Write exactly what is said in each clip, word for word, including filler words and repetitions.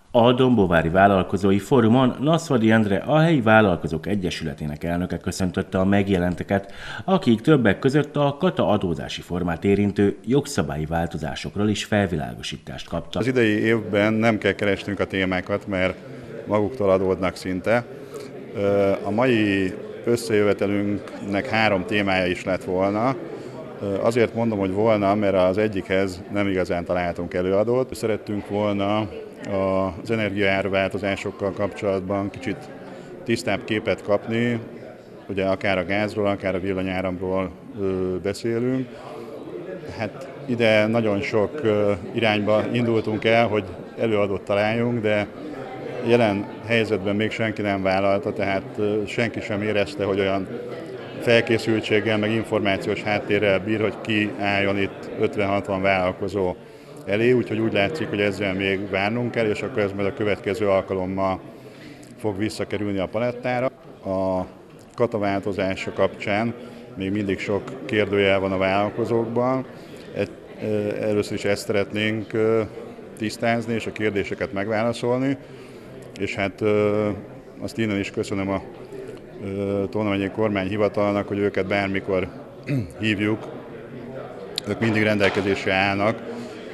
A Dombóvári Vállalkozói Fórumon Naszvadi Endre, a helyi vállalkozók egyesületének elnöke köszöntötte a megjelenteket, akik többek között a kata adózási formát érintő jogszabályi változásokról is felvilágosítást kaptak. Az idei évben nem kell keresnünk a témákat, mert maguktól adódnak szinte. A mai összejövetelünknek három témája is lett volna. Azért mondom, hogy volna, mert az egyikhez nem igazán találtunk előadót. Szerettünk volna az energiaárváltozásokkal kapcsolatban kicsit tisztább képet kapni, ugye akár a gázról, akár a villanyáramról beszélünk. Hát ide nagyon sok irányba indultunk el, hogy előadót találjunk, de jelen helyzetben még senki nem vállalta, tehát senki sem érezte, hogy olyan felkészültséggel, meg információs háttérrel bír, hogy ki álljon itt ötven-hatvan vállalkozó elé, úgyhogy úgy látszik, hogy ezzel még várnunk kell, és akkor ez majd a következő alkalommal fog visszakerülni a palettára. A kata változása kapcsán még mindig sok kérdőjel van a vállalkozókban. Először is ezt szeretnénk tisztázni, és a kérdéseket megválaszolni, és hát azt innen is köszönöm a Tolna megyei kormányhivatalnak, hogy őket bármikor hívjuk, ők mindig rendelkezésre állnak.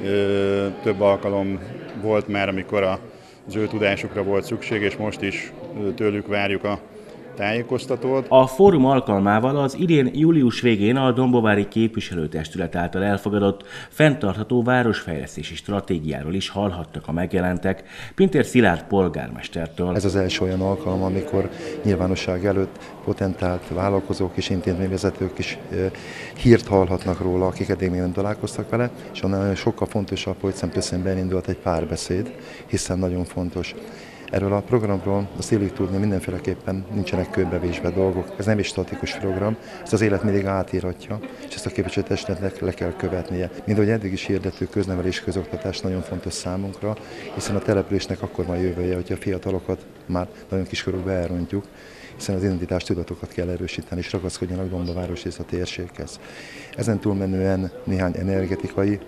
Több alkalom volt már, amikor az ő tudásukra volt szükség, és most is tőlük várjuk a tájékoztatót. A fórum alkalmával az idén július végén a Dombóvári Képviselőtestület által elfogadott fenntartható városfejlesztési stratégiáról is hallhattak a megjelentek Pintér Szilárd polgármestertől. Ez az első olyan alkalom, amikor nyilvánosság előtt potentált vállalkozók és intézményvezetők is hírt hallhatnak róla, akik eddig még nem találkoztak vele, és annál sokkal fontosabb, hogy szemtől indult egy párbeszéd, hiszen nagyon fontos. Erről a programról azt illik tudni, mindenféleképpen nincsenek körbevésve dolgok. Ez nem egy statikus program, ezt az élet mindig átíratja, és ezt a képviselőtestületnek le kell követnie. Mind ahogy eddig is hirdető köznevelés, közoktatás nagyon fontos számunkra, hiszen a településnek akkor van jövője, hogyha a fiatalokat már nagyon kiskorúba elrontjuk, hiszen az identitás tudatokat kell erősíteni, és ragaszkodjanak Dombaváros és a térséghez. Ezen túlmenően néhány energetikai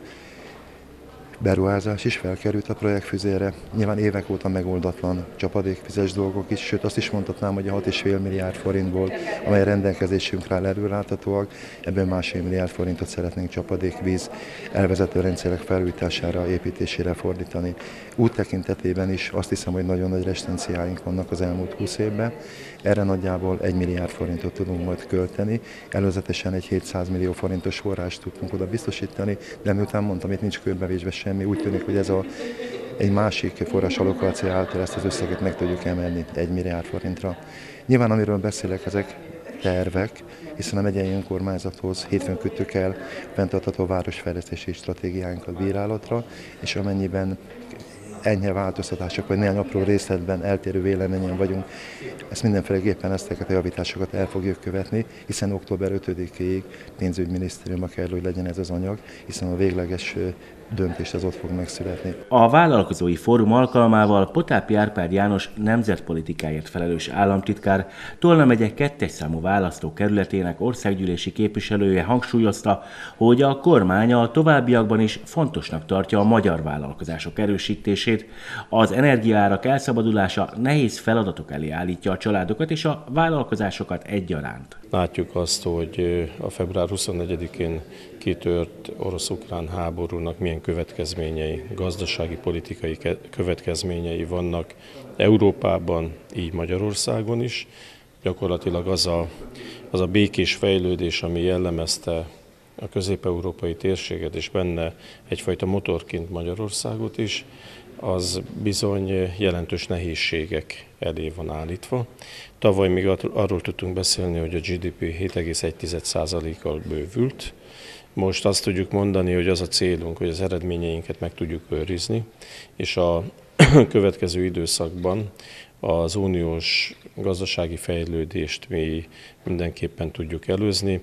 beruházás is felkerült a projektfüzére. Nyilván évek óta megoldatlan csapadékvizes dolgok is, sőt azt is mondhatnám, hogy a hat egész öt milliárd forintból, amely rendelkezésünkre áll előreláthatóak, ebből másfél milliárd forintot szeretnénk csapadékvíz elvezető rendszerek felújítására, építésére fordítani. Út tekintetében is azt hiszem, hogy nagyon nagy resztenciáink vannak az elmúlt húsz évben. Erre nagyjából egy milliárd forintot tudunk majd költeni. Előzetesen egy hétszáz millió forintos forrást tudtunk oda biztosítani, de miután mondtam, itt nincs körbevésve semmi, úgy tűnik, hogy ez a, egy másik forrás allokáció által ezt az összeget meg tudjuk emelni egy milliárd forintra. Nyilván amiről beszélek, ezek tervek, hiszen a megyei önkormányzathoz hétfőn küldtük el fenntartható városfejlesztési stratégiánkat bírálatra, és amennyiben enyhe változtatások, vagy néhány apró részletben eltérő véleményen vagyunk, ezt mindenféleképpen ezteket a javításokat el fogjuk követni, hiszen október ötödikéig pénzügyminisztériumba kell, hogy legyen ez az anyag, hiszen a végleges döntést az ott fog megszületni. A vállalkozói fórum alkalmával Potápi Árpád János nemzetpolitikáért felelős államtitkár, Tolna megye kettes számú választókerületének országgyűlési képviselője hangsúlyozta, hogy a kormány a továbbiakban is fontosnak tartja a magyar vállalkozások erősítését. Az energiaárak elszabadulása nehéz feladatok elé állítja a családokat és a vállalkozásokat egyaránt. Látjuk azt, hogy a február huszonnegyedikén kitört orosz-ukrán háborúnak milyen következményei, gazdasági, politikai következményei vannak Európában, így Magyarországon is. Gyakorlatilag az a, az a békés fejlődés, ami jellemezte a közép-európai térséget, és benne egyfajta motorként Magyarországot is, az bizony jelentős nehézségek elé van állítva. Tavaly még arról tudtunk beszélni, hogy a gé dé pé hét egész egy százalékkal bővült. Most azt tudjuk mondani, hogy az a célunk, hogy az eredményeinket meg tudjuk őrizni, és a következő időszakban az uniós gazdasági fejlődést mi mindenképpen tudjuk előzni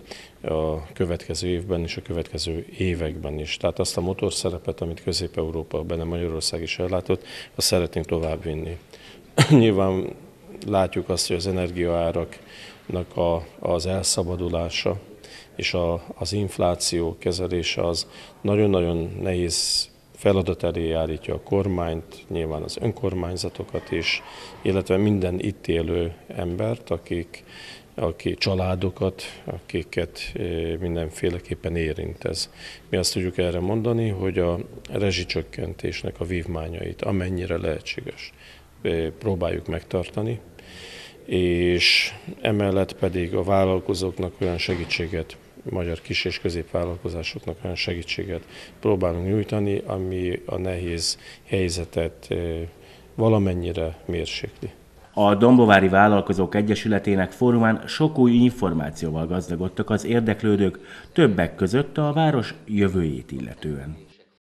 a következő évben és a következő években is. Tehát azt a motorszerepet, amit Közép-Európa, benne Magyarország is ellátott, azt szeretnénk továbbvinni. Nyilván látjuk azt, hogy az energiaáraknak a, az elszabadulása és a, az infláció kezelése az nagyon-nagyon nehéz feladat elé állítja a kormányt, nyilván az önkormányzatokat is, illetve minden itt élő embert, akik, aki családokat, akiket mindenféleképpen érint ez. Mi azt tudjuk erre mondani, hogy a rezsicsökkentésnek a vívmányait amennyire lehetséges próbáljuk megtartani, és emellett pedig a vállalkozóknak olyan segítséget, magyar kis- és középvállalkozásoknak olyan segítséget próbálunk nyújtani, ami a nehéz helyzetet valamennyire mérsékli. A Dombovári Vállalkozók Egyesületének fórumán sok új információval gazdagodtak az érdeklődők, többek között a város jövőjét illetően.